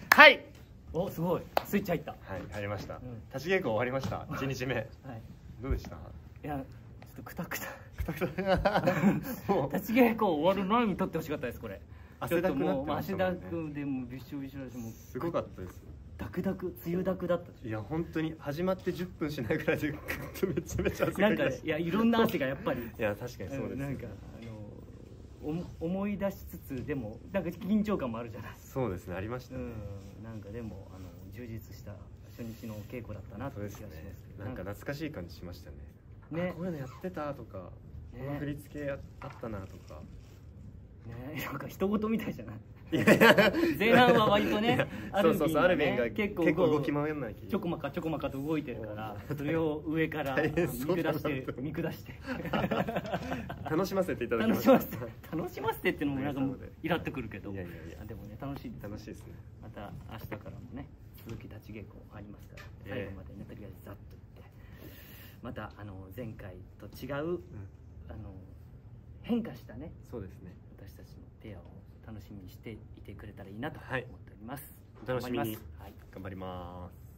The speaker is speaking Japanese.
はい。お、すごい。スイッチ入った。 はい、入りました。立ち稽古終わりました。1日目。はい。どうでした？ いや、ちょっとクタクタ。 クタクタ。 もう立ち稽古終わる前に撮ってほしかったですこれ。 汗だくなってましたもんね。 汗だくでもびしょびしょだし、もうすごかったです。 ダクダク、梅雨ダクだった。 いや本当に始まって10分しないぐらいでめちゃめちゃ汗かきました。 なんかいやいろんな汗がやっぱり。 いや確かにそうです。 なんか思い出しつつでもなんか緊張感もあるじゃない。 そうですね、ありましたね。 なんかでも充実した初日の稽古だったなという気がしますけど。 なんか懐かしい感じしましたね。 ね、 こういうのやってたとか、この振り付けあったなとか。 ね、なんか人事みたいじゃない。 いやいや前半は割とね、アルビンが結構動き回らない。 ちょこまかちょこまかと動いてるから、それを上から見下して楽しませていただきます。 楽しませてっていうのもなんかイラっとくるけど、でもね楽しいです。 楽しいですね。 また明日からもね続き立ち稽古ありますから、最後までねとりあえずざっといって、また前回と違う変化したね、 そうですね、 私たちのペアを楽しみにしていてくれたらいいなと思っております。 お楽しみに。頑張ります。